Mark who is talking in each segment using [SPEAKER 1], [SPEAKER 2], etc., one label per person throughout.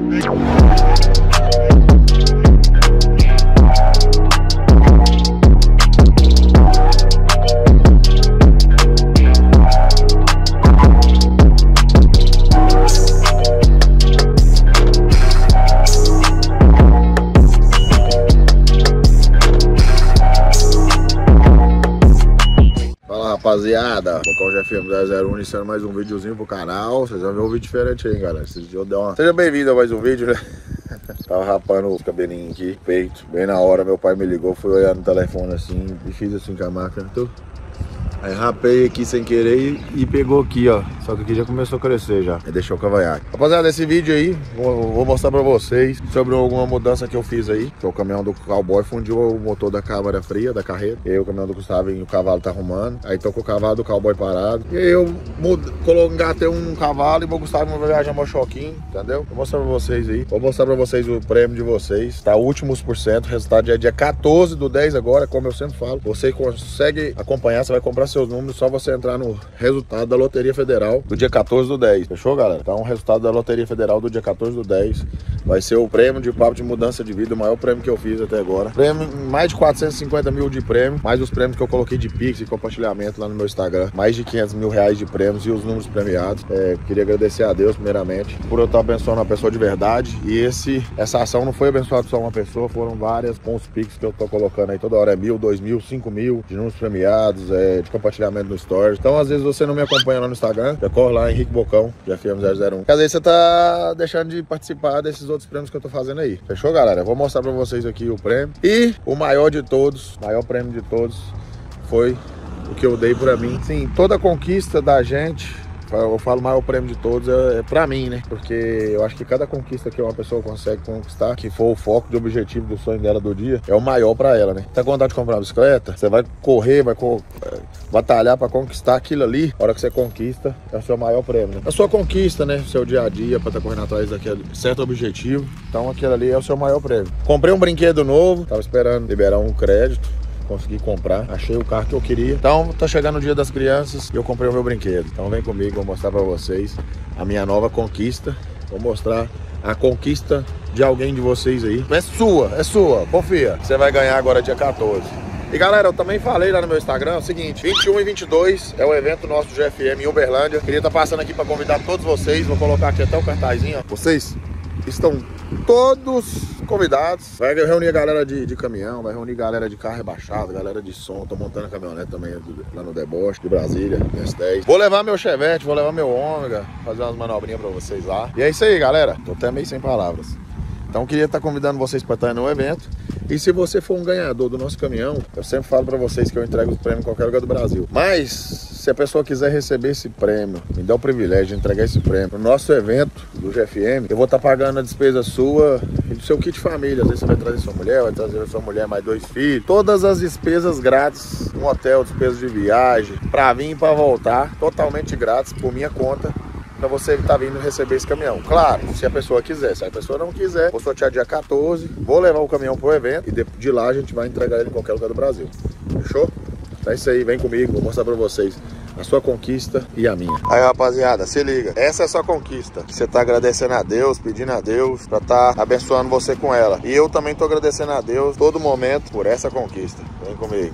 [SPEAKER 1] Rapaziada, Bocão GFM 001 iniciando mais um videozinho pro canal. Vocês vão ver um vídeo diferente aí, galera. Esses dias eu dei uma... Seja bem-vindo a mais um vídeo, né? Tava rapando os cabelinhos aqui, peito. Bem na hora, meu pai me ligou, fui olhar no telefone assim e fiz assim com a máquina. Aí rapei aqui sem querer e pegou aqui, ó. Só que aqui já começou a crescer já. Aí deixou o cavanhaque. Rapaziada, esse vídeo aí, vou mostrar pra vocês sobre alguma mudança que eu fiz aí. Que o caminhão do cowboy fundiu o motor da câmara fria, da carreta. E aí o caminhão do Gustavo e o cavalo tá arrumando. Aí tô com o cavalo do cowboy parado. E aí eu engatei um cavalo e o Gustavo vai viajar meu choquinho, entendeu? Vou mostrar pra vocês aí. Vou mostrar pra vocês o prêmio de vocês. Tá últimos por cento. O resultado é dia 14/10 agora, como eu sempre falo. Você consegue acompanhar, você vai comprar seus números, só você entrar no resultado da Loteria Federal do dia 14/10. Fechou, galera? Então o resultado da Loteria Federal do dia 14/10 vai ser o prêmio de papo de mudança de vida, o maior prêmio que eu fiz até agora. Prêmio, mais de 450 mil de prêmio, mais os prêmios que eu coloquei de Pix e compartilhamento lá no meu Instagram. Mais de 500 mil reais de prêmios e os números premiados. Queria agradecer a Deus primeiramente por eu estar abençoando uma pessoa de verdade. E essa ação não foi abençoada só uma pessoa, foram várias com os Pix que eu tô colocando aí toda hora. É 1.000, 2.000, 5.000 de números premiados, de compartilhamento no Stories. Então às vezes você não me acompanha lá no Instagram, já corre lá, Henrique Bocão, GFM 001. Às vezes você tá deixando de participar desses outros prêmios que eu tô fazendo aí. Fechou, galera? Eu vou mostrar pra vocês aqui o prêmio. E o maior de todos, o maior prêmio de todos foi o que eu dei pra mim. Sim, toda a conquista da gente, eu falo maior prêmio de todos, é pra mim, né? Porque eu acho que cada conquista que uma pessoa consegue conquistar, que for o foco de objetivo do sonho dela do dia, é o maior pra ela, né? Tá com vontade de comprar uma bicicleta? Você vai correr, vai batalhar pra conquistar aquilo ali. A hora que você conquista, é o seu maior prêmio, né? A sua conquista, né? O seu dia a dia, pra estar correndo atrás daquele certo objetivo. Então aquilo ali é o seu maior prêmio. Comprei um brinquedo novo, tava esperando liberar um crédito. Consegui comprar, achei o carro que eu queria. Então tá chegando o dia das crianças e eu comprei o meu brinquedo. Então vem comigo, vou mostrar pra vocês a minha nova conquista. Vou mostrar a conquista de alguém de vocês aí. É sua, confia. Você vai ganhar agora dia 14. E galera, eu também falei lá no meu Instagram o seguinte: 21 e 22 é o evento nosso do GFM em Uberlândia. Queria estar passando aqui para convidar todos vocês. Vou colocar aqui até o cartazinho, ó. Vocês estão todos convidados. Vai reunir a galera de caminhão, vai reunir galera de carro rebaixado, galera de som. Tô montando a caminhonete também lá no Deboche de Brasília, S10. Vou levar meu Chevette, vou levar meu Ômega, fazer umas manobrinhas pra vocês lá. E é isso aí, galera. Tô até meio sem palavras. Então queria estar convidando vocês para estar no evento. E se você for um ganhador do nosso caminhão, eu sempre falo para vocês que eu entrego o prêmio em qualquer lugar do Brasil. Mas se a pessoa quiser receber esse prêmio, me dá o privilégio de entregar esse prêmio no nosso evento do GFM, eu vou estar pagando a despesa sua e do seu kit família. Às vezes você vai trazer sua mulher, vai trazer sua mulher mais 2 filhos. Todas as despesas grátis, um hotel, despesas de viagem, para vir e para voltar, totalmente grátis por minha conta. Pra você estar vindo receber esse caminhão. Claro, se a pessoa quiser. Se a pessoa não quiser, vou sortear dia 14. Vou levar o caminhão pro evento. E de lá a gente vai entregar ele em qualquer lugar do Brasil. Fechou? Então é isso aí, vem comigo. Vou mostrar pra vocês a sua conquista e a minha. Aí, rapaziada, se liga. Essa é a sua conquista. Você tá agradecendo a Deus, pedindo a Deus pra tá abençoando você com ela. E eu também tô agradecendo a Deus todo momento por essa conquista. Vem comigo.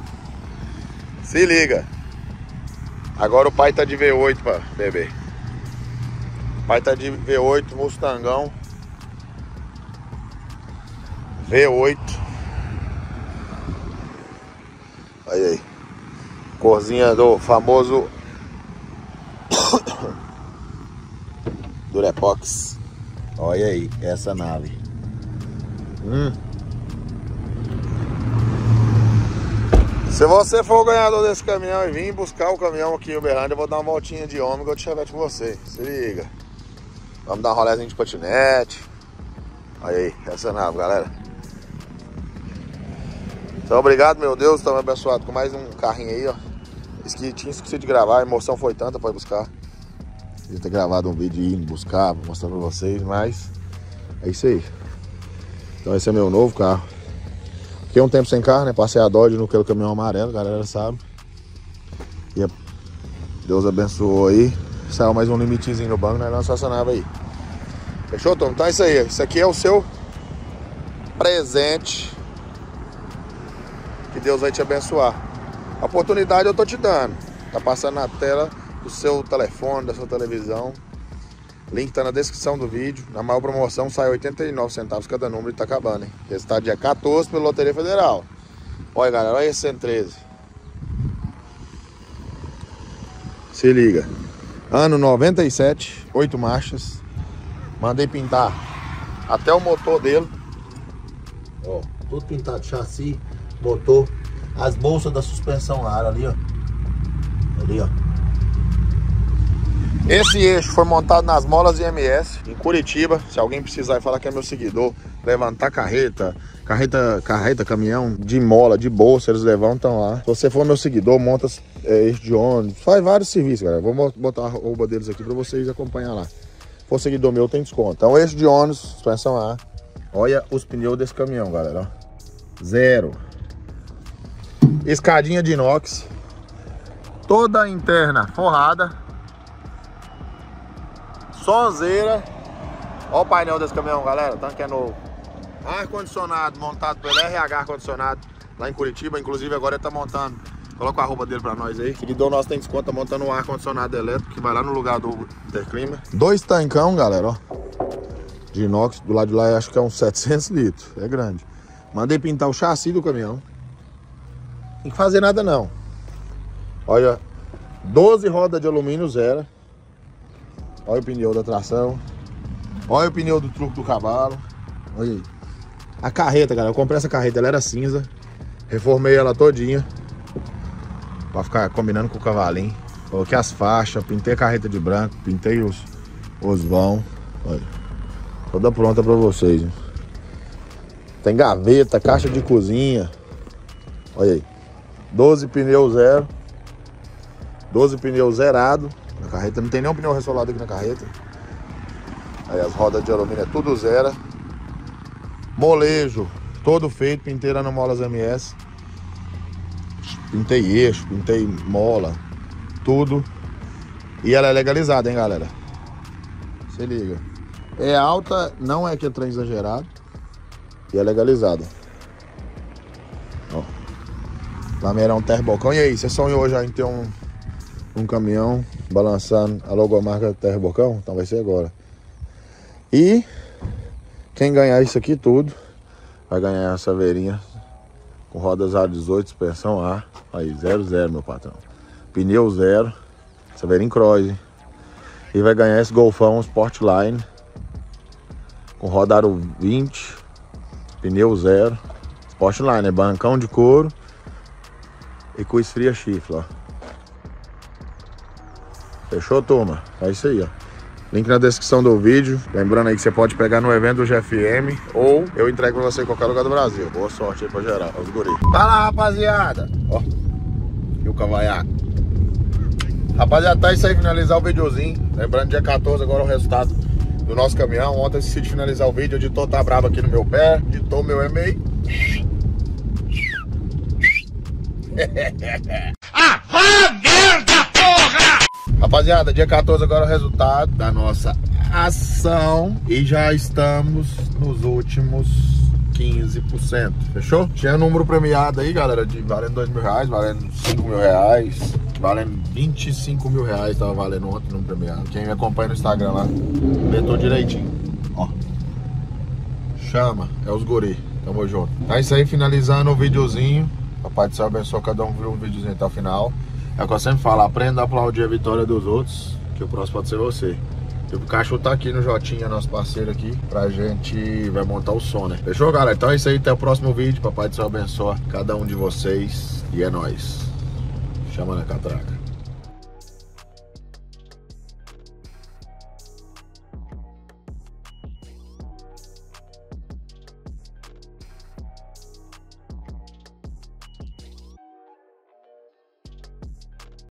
[SPEAKER 1] Se liga. Agora o pai tá de V8 pra beber. O pai tá de V8 Mustangão V8. Aí. Corzinha do famoso Durepox. Olha aí, essa nave. Se você for o ganhador desse caminhão e vir buscar o caminhão aqui em Uberlândia, eu vou dar uma voltinha de Ômega ou de Chevette com você. Se liga. Vamos dar uma rolezinha de patinete. Olha aí, essa nave, galera. Então, obrigado, meu Deus. Estamos abençoados com mais um carrinho aí, ó. Tinha esquecido de gravar, a emoção foi tanta pra ir buscar. Queria ter gravado um vídeo indo buscar, pra mostrar pra vocês, mas é isso aí. Então esse é meu novo carro. Fiquei um tempo sem carro, né? Passei a Dodge no caminhão amarelo, a galera sabe. E Deus abençoou aí. Saiu mais um limitezinho no banco, né? Lançou essa nave aí. Fechou, Tom? Então é isso aí. Isso aqui é o seu presente. Que Deus vai te abençoar. A oportunidade eu tô te dando. Tá passando na tela do seu telefone, da sua televisão. Link tá na descrição do vídeo. Na maior promoção sai 89 centavos cada número e tá acabando, hein? Esse tá dia 14 pela Loteria Federal. Olha, galera, olha esse 113. Se liga. Ano 97, 8 marchas. Mandei pintar até o motor dele. Ó, tudo pintado, chassi, motor, as bolsas da suspensão ar ali, ó. Ali, ó. Esse eixo foi montado nas molas IMS, em Curitiba. Se alguém precisar e falar que é meu seguidor, levantar carreta, caminhão de mola, de bolsa, eles levantam lá. Se você for meu seguidor, monta eixo de ônibus, faz vários serviços, galera. Vou botar a arroba deles aqui pra vocês acompanhar lá. Se for seguidor meu, tem desconto. Então, eixo de ônibus, suspensão A. Olha os pneus desse caminhão, galera. Ó. Zero. Escadinha de inox. Toda interna forrada. Sonzeira. Olha o painel desse caminhão, galera. Tanque é novo. Ar-condicionado montado pelo RH Ar-condicionado lá em Curitiba. Inclusive agora ele tá montando. Coloca a roupa dele pra nós aí. Seguidor nosso tem desconto, tá montando um ar-condicionado elétrico que vai lá no lugar do Interclima. 2 tancão, galera, ó. De inox. Do lado de lá eu acho que é uns 700 litros. É grande. Mandei pintar o chassi do caminhão. Não tem que fazer nada não. Olha, 12 rodas de alumínio zero. Olha o pneu da tração. Olha o pneu do truque do cavalo. Olha aí. A carreta, galera. Eu comprei essa carreta, ela era cinza. Reformei ela todinha pra ficar combinando com o cavalinho. Coloquei as faixas, pintei a carreta de branco, pintei os vão. Olha. Toda pronta pra vocês, hein? Tem gaveta, caixa de cozinha. Olha aí. 12 pneus zero. 12 pneus zerado. Na carreta não tem nenhum pneu ressolado aqui na carreta. Aí as rodas de alumínio é tudo zero. Molejo todo feito, pintei lá no Molas MS. Pintei eixo, pintei mola, tudo. E ela é legalizada, hein, galera? Se liga. É alta, não é que é trem exagerado. E é legalizada. Ó. Lameirão Terrebocão. E aí, você sonhou já em ter um caminhão balançando a logomarca Terrebocão? Então vai ser agora. E quem ganhar isso aqui tudo vai ganhar essa saveirinha com rodas A18, suspensão A. Aí, 0-0, meu patrão. Pneu zero, saveirinha cross. E vai ganhar esse Golfão Sportline com roda aro 20, pneu zero, Sportline, é bancão de couro e com esfria chifre, ó. Fechou, turma? É isso aí, ó. Link na descrição do vídeo. Lembrando aí que você pode pegar no evento do GFM ou eu entrego pra você em qualquer lugar do Brasil. Boa sorte aí pra geral, os guri. Fala, rapaziada! Ó, e o cavaiaco. Rapaziada, tá isso aí, finalizar o videozinho. Lembrando, dia 14 agora o resultado do nosso caminhão. Ontem eu decidi finalizar o vídeo. O editor tá brabo aqui no meu pé. Editor meu e-mail. Merda, porra! Rapaziada, dia 14 agora o resultado da nossa ação. E já estamos nos últimos 15%. Fechou? Tinha número premiado aí, galera, de valendo R$2.000, valendo R$5.000, valendo R$25.000. Tava valendo ontem número premiado. Quem me acompanha no Instagram lá, letou direitinho. Ó. Chama, é os guri. Tamo junto. É isso aí, finalizando o videozinho. Papai do céu abençoe cada um, viu o videozinho até o final. É o que eu sempre falo, aprenda a aplaudir a vitória dos outros, que o próximo pode ser você. E o Cachorro tá aqui no Jotinha, nosso parceiro aqui, pra gente vai montar o som, né? Fechou, galera? Então é isso aí, até o próximo vídeo. Papai do céu abençoe cada um de vocês. E é nóis. Chama na catraca.